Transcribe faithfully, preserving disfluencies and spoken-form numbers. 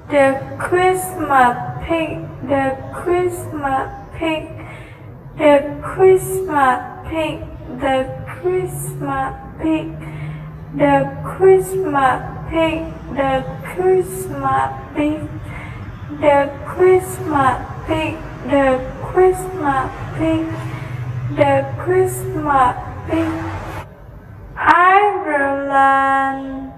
The Christmas pig, the Christmas pig, the Christmas pig, the Christmas pig, the Christmas pig, the Christmas pig, the Christmas pig, the Christmas pig, the Christmas pig. Ireland.